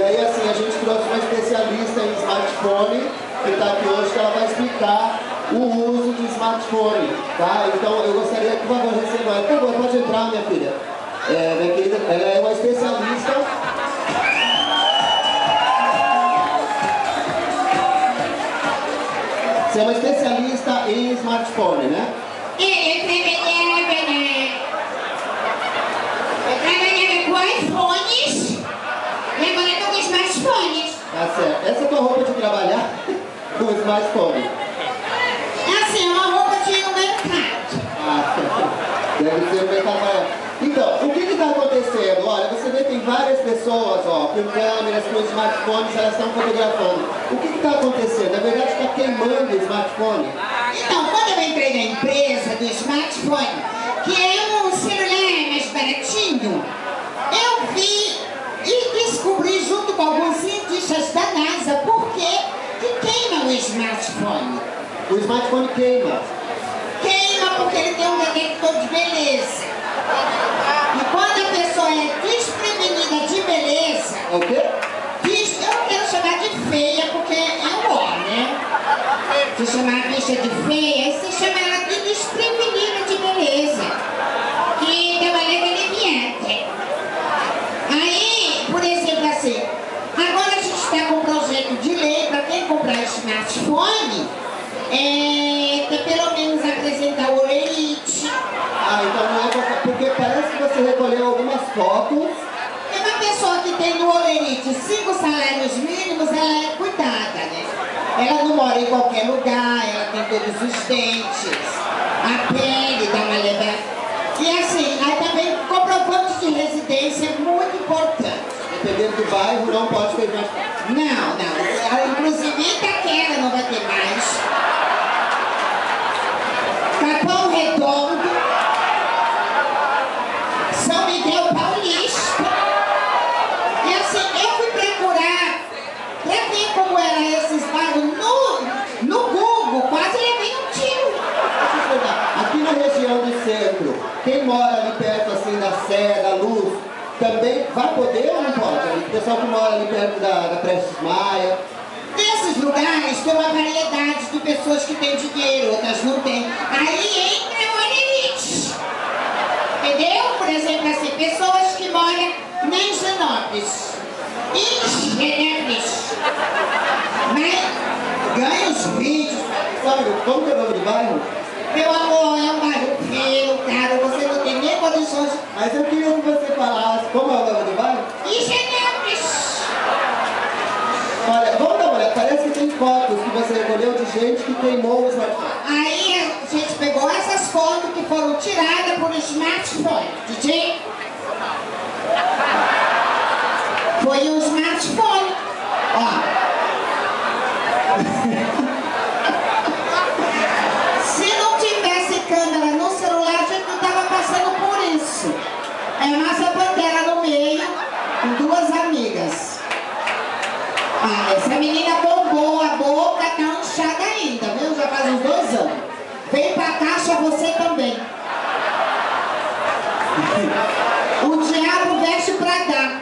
aí, assim, a gente trouxe uma especialista em smartphone, que está aqui hoje, que ela vai explicar o uso do smartphone, tá? Então, eu gostaria que, por favor, receba ela. Por favor, pode entrar, minha filha. Minha querida, ela é uma especialista. Você é uma especialista em smartphone, né? Eu trabalhava com iPhones e agora estou com smartphones. Tá certo. Essa é a tua roupa de trabalhar com smartphone? Assim, é uma roupa de ir no mercado. Deve ser o mercado. Então, o que está acontecendo? Olha, você vê que tem várias pessoas, ó, com câmeras, com smartphones, elas estão fotografando. O que está acontecendo? Na verdade, está queimando o smartphone. Então, quando eu entrei na empresa do smartphone, que é um celular mais baratinho, eu vi e descobri junto com alguns cientistas da NASA por que queima o smartphone. O smartphone queima. Queima porque ele tem um detector de beleza. E quando a pessoa é desprevenida de beleza, O quê? eu não quero chamar de feia porque é ó, né? Se chamar a bicha de feia, você chama ela de desprevenida de beleza. Que tem uma letra aliviante. Aí, por exemplo, assim, agora a gente está com um projeto de lei para quem comprar smartphone, ter pelo menos apresentar o Orelite. Então não é porque parece que você recolheu algumas fotos. É uma pessoa que tem no Orelite 5 salários mínimos, ela é cuidada, né? Ela não mora em qualquer lugar, ela tem todos os dentes, a pele dá uma leva. E assim, aí também comprovante de residência é muito importante. Dependendo do bairro, não pode ter mais. Não. Inclusive Itaquera não vai ter mais. Capão Redondo, São Miguel Paulista. E assim, eu fui procurar pra ver como eram esses bairros no Google, quase levei um tiro. Aqui na região do centro, quem mora ali perto assim da Sé, da Luz, também vai poder ou não pode? O pessoal que mora ali perto da Prestes Maia. Nesses lugares tem uma variedade de pessoas que têm dinheiro, outras não têm. Aí entra o Orelite. Entendeu? Por exemplo, assim, pessoas que moram em Higienópolis. Mas ganha os vídeos. Sabe, como que é o nome do bairro? Meu amor, é um bairro feio, cara, você não tem nem condições. Mas eu queria que você falasse como é o nome do bairro. Higienópolis. Olha, vamos dar uma olhada, parece que tem fotos que você recolheu de gente que queimou o smartphone. Aí a gente pegou essas fotos que foram tiradas por smartphone. DJ? Foi um smartphone. Ó. Se não tivesse câmera no celular, a gente não estava passando por isso. É Márcia Pantera no meio, com duas amigas. Essa menina bombou a boca, tá inchada ainda, viu? Já faz uns 2 anos. Vem pra caixa você também. O diabo veste pra dar.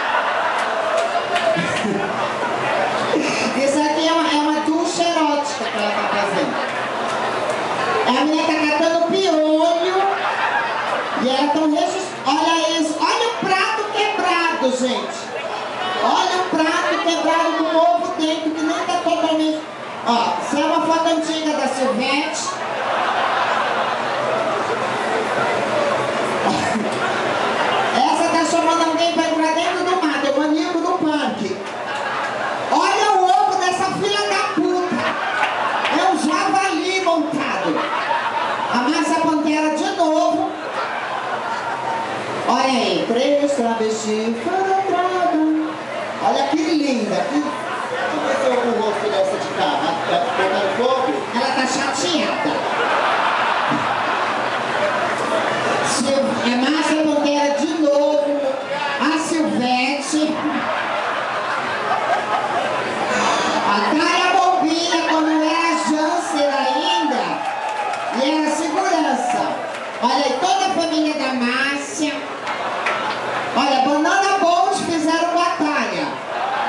Isso aqui é uma ducha erótica que ela tá fazendo. A menina tá catando piolho e ela tão registrando. Olha isso, olha o prato quebrado, gente. Olha o prato quebrado com ovo dentro, que nem tá totalmente... Ó, isso é uma foto antiga da Silvete. Essa tá chamando alguém pra ir pra dentro do mato, é o maníaco do parque. Olha o ovo dessa filha da puta. É um javali montado. A Márcia Pantera de novo. Olha aí, 3 travestis foram entrada. Olha que linda. O que aconteceu com o rosto dessa de cá? Tá botando fogo? Ela tá chateada. É Márcia Pantera de novo. A Silvete. A Tara Bobinha, quando era Janser ainda. E era segurança. Olha aí, toda a família da Márcia. Olha, Banana Bolt fizeram batalha.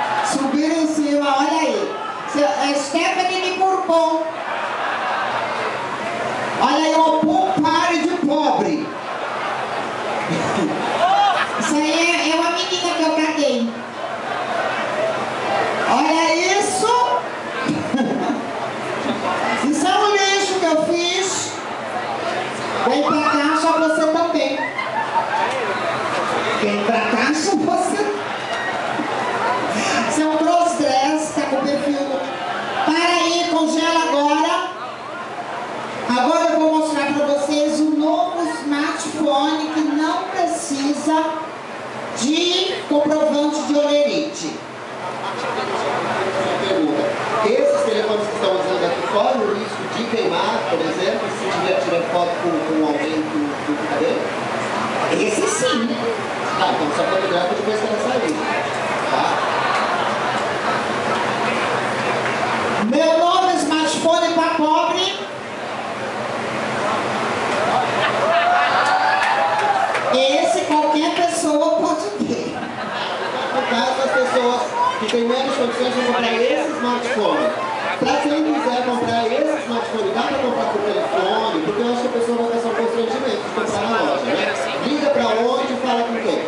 pessoas que têm menos condições de comprar esse smartphone. Para quem quiser comprar esse smartphone, dá para comprar por telefone, porque eu acho que a pessoa vai passar um constrangimento de comprar na loja, né? Liga para onde e fala com quem?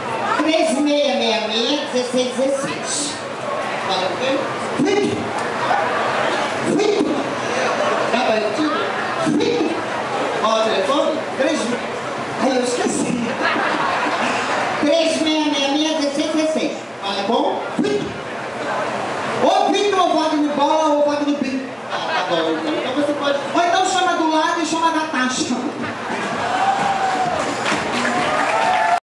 3666-1616. Fala com quem? Tá batido? Qual é o telefone? 3... Ai, eu esqueci. 3666-1616. Fala com?